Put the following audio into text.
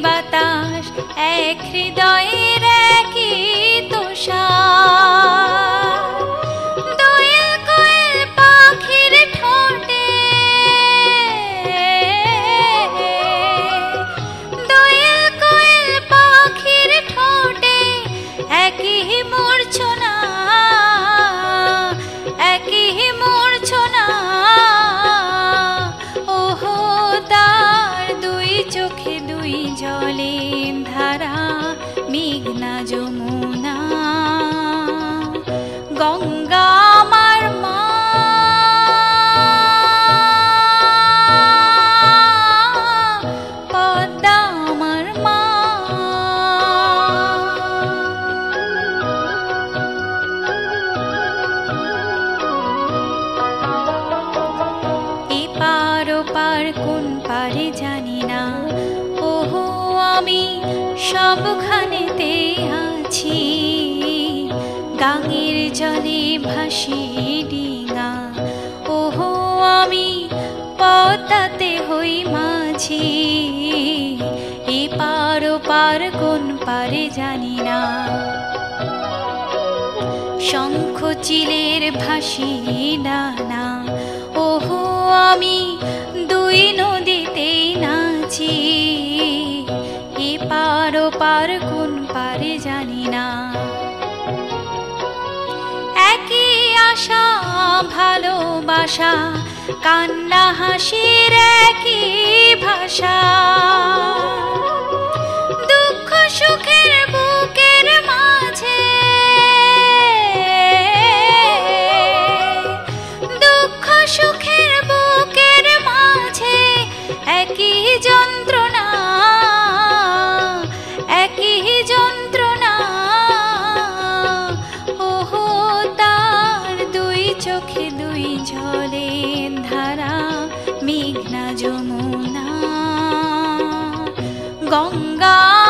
বাতাস এক হৃদয়ের একই তোষা দোয়েল কোয়েল পাখির ঠোঁটে দোয়েল কোয়েল পাখির ঠোঁটে একই মূর্ছনা একই মূর্ছনা ওহো তার দুই চোখে দুই জলের ধারা মেঘনা যমুনা গঙ্গা আমার মা পদ্মা আমার মা এপার ওপার কোন পারে জানি না ওহো আমি সবখানেতে আছি গাঙের জলে ভাসি ডিঙা ওহো আমি পদ্মাতে হই মাঝি এপার ওপার কোন পারে জানি না শঙ্খ চিলের ভাসি ডানা ওহো আমি দুই নদীতে নাচি এপার ওপার কোন পারে জানি না একই আশা ভালোবাসা কান্না হাসির একই ভাষা দুঃখ সুখের বুকের মাঝে দুঃখ সুখের বুকের মাঝে একই যন্ত্রণা একই যন্ত্রণা ওহো তার দুই চোখে দুই জলের ধারা মেঘনা যমুনা গঙ্গা